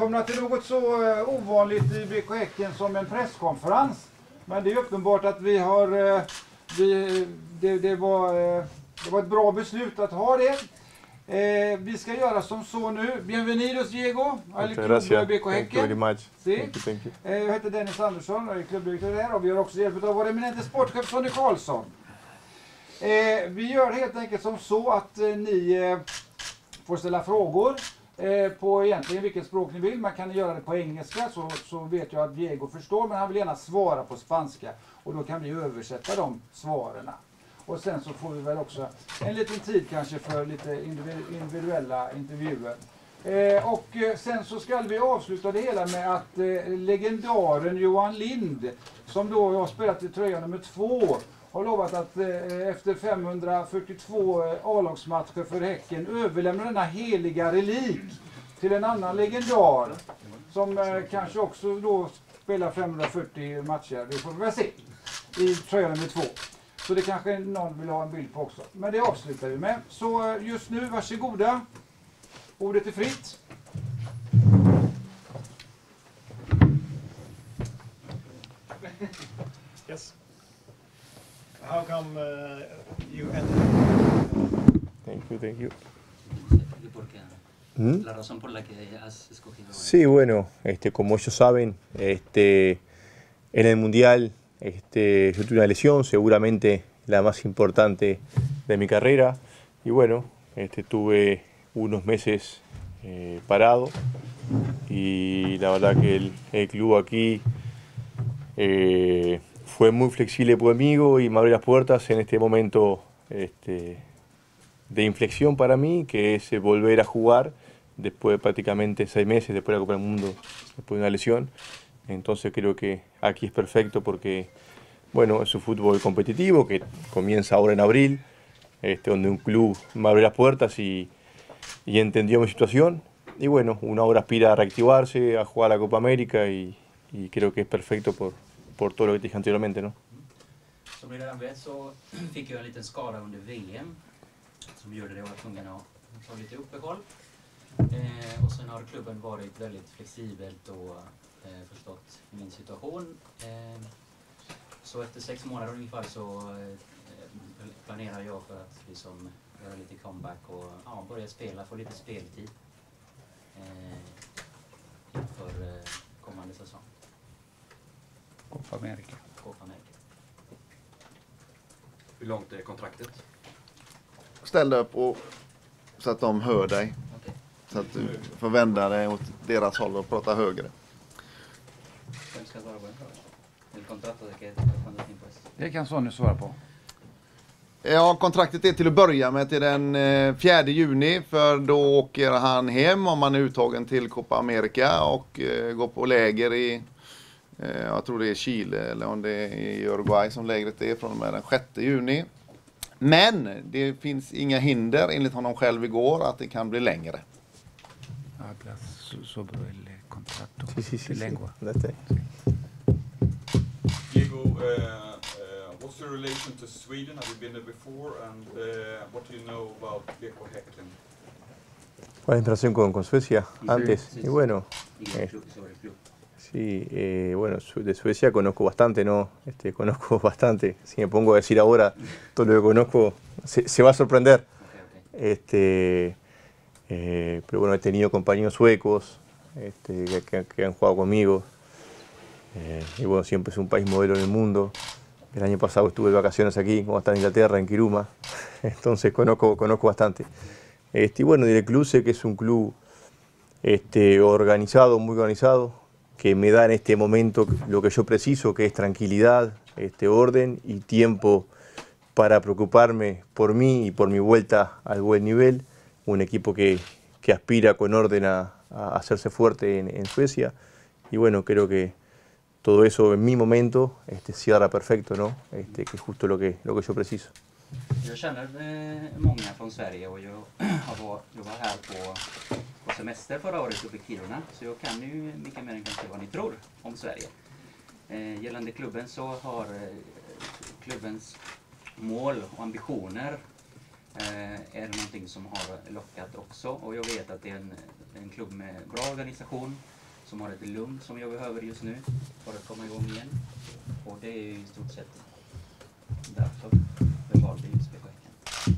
välkomna till något så ovanligt i BK Häcken som en presskonferens. Men det är uppenbart att vi har, det var ett bra beslut att ha det. Vi ska göra som så nu. Bienvenidos Diego, al Club BK Häcken. Jag heter Dennis Andersson och är klubbdirektör här och vi har också hjälp av vår eminente sportchef Sonny Karlsson. Vi gör helt enkelt som så att ni får ställa frågor på egentligen vilket språk ni vill. Man kan göra det på engelska så vet jag att Diego förstår, men han vill gärna svara på spanska och då kan vi översätta de svaren. Och sen så får vi väl också en liten tid kanske för lite individuella intervjuer. Och sen så ska vi avsluta det hela med att legendaren Johan Lind, som då har spelat i tröja nummer 2, har lovat att efter 542 A-lagsmatcher för Häcken överlämna denna heliga relik till en annan legendar som kanske också då spelar 540 matcher. Det får vi väl se i tröja nummer 2. Så det kanske någon vill ha en bild på också. Men det avslutar vi med. Så just nu, varsågoda. Ordet är fritt. Yes. How come you entered? Thank you. La razón por la que has escogido. Sí, bueno, como ellos saben, en el Mundial yo tuve una lesión, seguramente la más importante de mi carrera, y bueno, tuve unos meses parado, y la verdad que el club aquí fue muy flexible conmigo y me abrió las puertas en este momento de inflexión para mí, que es volver a jugar después de prácticamente 6 meses, después de la Copa del Mundo, después de una lesión. Entonces creo que aquí es perfecto porque, bueno, es un fútbol competitivo que comienza ahora en abril, donde un club me abrió las puertas y entendió mi situación. Y bueno, uno ahora aspira a reactivarse, a jugar la Copa América y creo que es perfecto por todo lo que te dije anteriormente, ¿no? Som ni redan vet så fick jag en liten skada under VM som gjorde det jag var tvungen att ta lite uppehåll. Och sen har klubben varit väldigt flexibelt och förstått min situation. Så efter 6 månader ungefär så planerar jag för att liksom göra lite comeback och börja spela, få lite speltid inför kommande säsong. Copa America. Hur långt är kontraktet? Ställ dig upp och, så att de hör dig. Okay. Så att du får vända dig åt deras håll och prata högre. Vem ska svara på den frågan? El contrato de que cuando tiempo es? Det kan Sonny svara på. Ja, kontraktet är till att börja med till den 4 juni, för då åker han hem om han är uttagen till Copa America och går på läger i, jag tror det är Chile eller om det är i Uruguay som lägret är, från och med den 6 juni. Men det finns inga hinder enligt honom själv igår att det kan bli längre. Sobre el contrato Sí. lengua. Diego, what's your relation to Sweden? Have you been there before? And what do you know about BK Häcken? ¿Cuál es la relación con Suecia antes? Sí. Y bueno, Sobre el club. sí, bueno, de Suecia conozco bastante, ¿no? Conozco bastante. Si me pongo a decir ahora todo lo que conozco, se va a sorprender. Okay. Pero bueno, he tenido compañeros suecos que han jugado conmigo. Y bueno, siempre es un país modelo en el mundo. El año pasado estuve de vacaciones aquí, como está en Inglaterra, en Kiruma. Entonces conozco bastante. Y bueno, del club sé que es un club organizado, muy organizado, que me da en este momento lo que yo preciso, que es tranquilidad, orden y tiempo para preocuparme por mí y por mi vuelta al buen nivel. Un equipo que aspira con orden a hacerse fuerte en Suecia. Y bueno, creo que todo eso en mi momento cierra perfecto, ¿no? Que es justo lo que yo preciso. Jag känner många från Sverige och jag var här på semester förra året uppe i Kiruna, så jag kan ju mycket mer än kanske vad ni tror om Sverige. Gällande klubben så har klubbens mål och ambitioner är någonting som har lockat också. Och jag vet att det är en klubb med bra organisation som har ett lugn som jag behöver just nu för att komma igång igen. Och det är ju i stort sett därför jag valde just BK Häcken.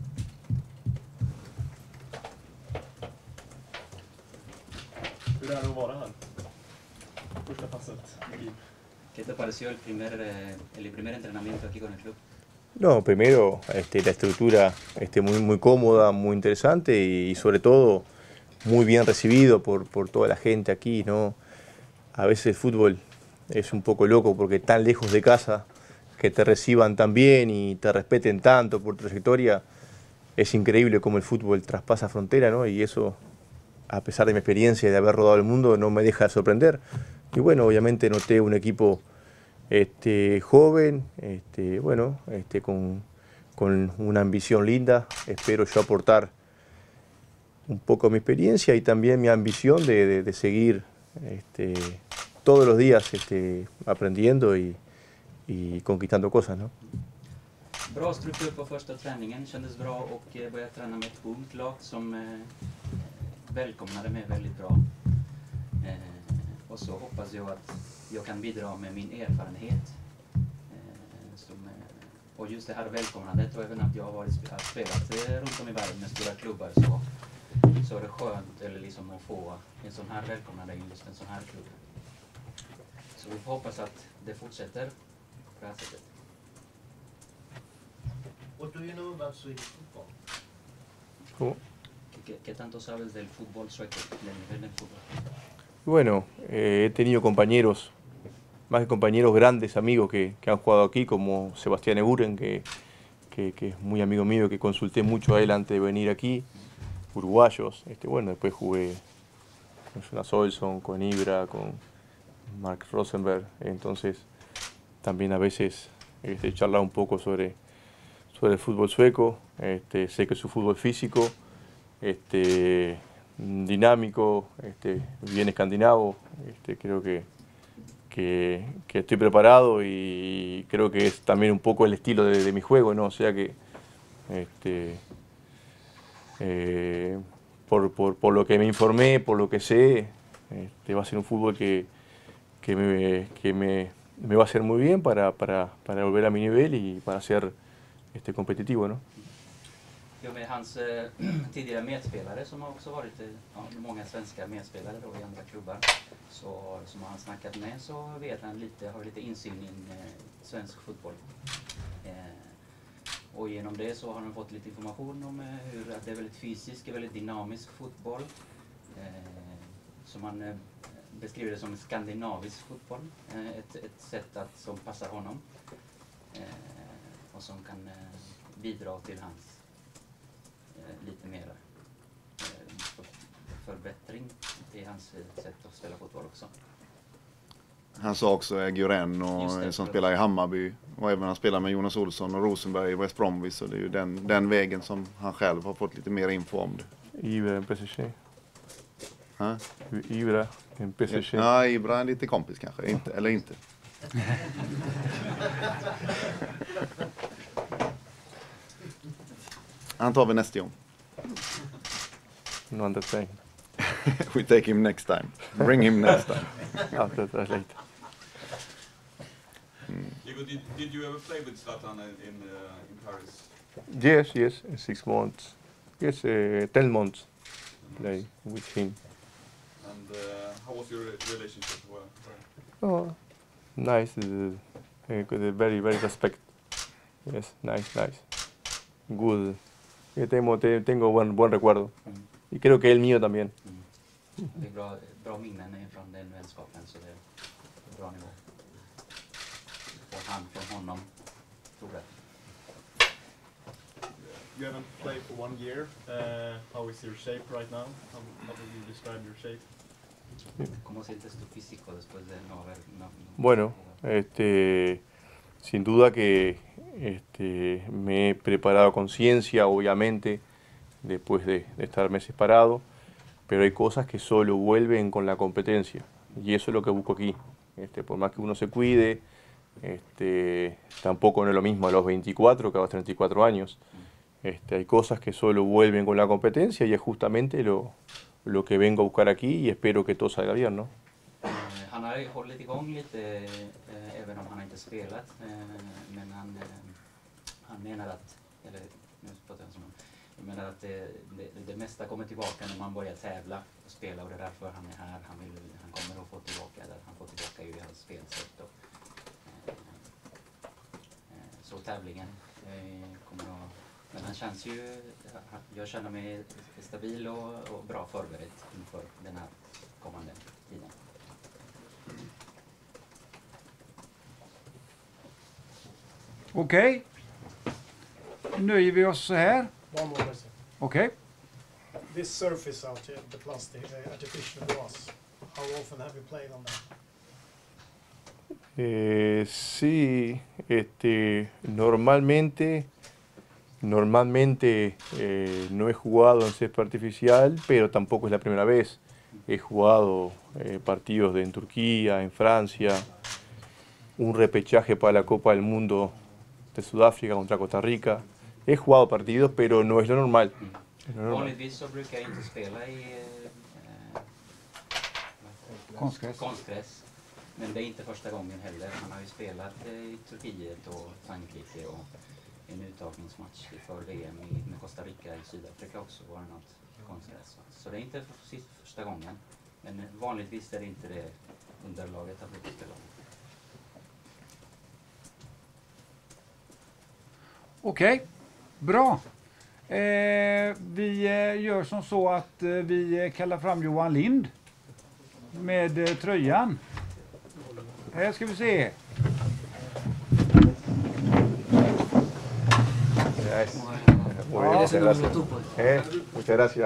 Hur är det att vara här? Första passet. ¿Qué te pareció el primer entrenamiento aquí con el club? No, primero la estructura muy cómoda, muy interesante y sobre todo muy bien recibido por toda la gente aquí, ¿no? A veces el fútbol es un poco loco porque tan lejos de casa, que te reciban tan bien y te respeten tanto por trayectoria, es increíble cómo el fútbol traspasa frontera, ¿no? Y eso, a pesar de mi experiencia de haber rodado el mundo, no me deja de sorprender. Y bueno, obviamente noté un equipo joven, bueno, con una ambición linda. Espero yo aportar un poco mi experiencia y también mi ambición de seguir todos los días aprendiendo y conquistando cosas, ¿no? Bra struktur på första träningen, kändes bra och började träna med ett ungt lag som välkomnade mig väldigt bra. Och så hoppas jag att jag kan bidra med min erfarenhet. Och just det här välkomnandet och även att jag har spelat runt om i världen med stora klubbar så är det skönt eller liksom att få en sån här välkomnande i just en sån här klubb. Så vi får hoppas att det fortsätter på det här sättet. What do you know about Swedish football? ¿Cómo? ¿Qué tanto sabes del fútbol sueco, del nivel del fútbol? Bueno, he tenido compañeros, más que compañeros, grandes amigos que han jugado aquí, como Sebastián Eguren, que es muy amigo mío, que consulté mucho a él antes de venir aquí, uruguayos. Bueno, después jugué con Jonas Olsson, con Ibra, con Mark Rosenberg. Entonces, también a veces charlar un poco sobre el fútbol sueco. Sé que es un fútbol físico, dinámico, bien escandinavo. Creo que estoy preparado y creo que es también un poco el estilo de mi juego, ¿no? O sea que por lo que me informé, por lo que sé, va a ser un fútbol que me va a hacer muy bien para volver a mi nivel y para ser competitivo, ¿no? Ja, med hans tidigare medspelare som har också varit många svenska medspelare då i andra klubbar som han snackat med, så vet han har lite insyn i svensk fotboll. Och genom det så har han fått lite information om hur att det är väldigt fysisk, väldigt dynamisk fotboll som han beskriver det som skandinavisk fotboll, ett sätt som passar honom och som kan bidra till hans lite mer förbättring i hans sätt att spela fotboll också. Han sa också Guren och som spelar i Hammarby och även han spelar med Jonas Olsson och Rosenberg i West Bromwich, så det är ju den vägen som han själv har fått lite mer info om det. Ibra en PSG. Ibra en PSG. Ja, Ibra är lite kompis kanske, eller inte. Han tar vi nästa gång. No understand. We take him next time. Bring him next time. After that later. Diego, did you ever play with Zlatan in Paris? Yes, 6 months. Yes, 10 months play with him. And how was your relationship with her? Oh, nice. Very, very respect. Yes, nice. Good. Tengo buen recuerdo. Y creo que el mío también. Det är bra minnen från den vänskapen, så det är bra nivå. Och han från honom, tror jag. You haven't played for 1 year. How is your shape right now? How do you describe your shape? ¿Cómo sientes tu físico después de no haber... Bueno, sin duda que me he preparado con ciencia, obviamente, después de estar meses parado, pero hay cosas que solo vuelven con la competencia y eso es lo que busco aquí. Por más que uno se cuide, tampoco no es lo mismo a los 24 que a los 34 años. Hay cosas que solo vuelven con la competencia y es justamente lo que vengo a buscar aquí y espero que todo salga bien, ¿no? Han har hållit igång lite, även om han inte spelat, men han menar att, eller nu pratar jag som jag menar att det mesta kommer tillbaka när man börjar tävla och spela, och det är därför han är här. Han kommer att få tillbaka det, han får tillbaka ju hans spelsätt och så tävlingen kommer att, men han känns ju, jag känner mig stabil och bra förberedd inför den här kommande tiden. Okej. Nöjer vi oss så här? One more question. Okej. This surface out here, the plastic, artificial grass, how often have you played on that? Sí, normalmente no he jugado en césped artificial, pero tampoco es la primera vez. He jugado partidos en Turquía, en Francia, un repechaje para la Copa del Mundo de Sudáfrica contra Costa Rica. He jugado partidos, pero no es lo normal. Vanligtvis så brukar jag inte spela i konstgräs. Men det är inte första gången heller. Han har ju spelat i Turkiet och Frankrike och en uttagningsmatch för VM med Costa Rica i Sydafrika också var det något konstgräs. Så det är inte första gången. Men vanligtvis är det inte det underlaget han brukar spela. Okej, bra. Vi gör som så att vi kallar fram Johan Lind med tröjan. Här ska vi se. Muchas gracias. Muchas gracias.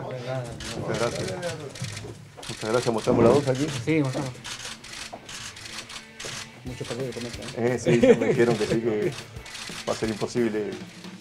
Muchas gracias. ¿Mostramos las dos aquí? Sí, mostramos. Mucho partido con esto. Sí, me dijeron que sí, que va a ser imposible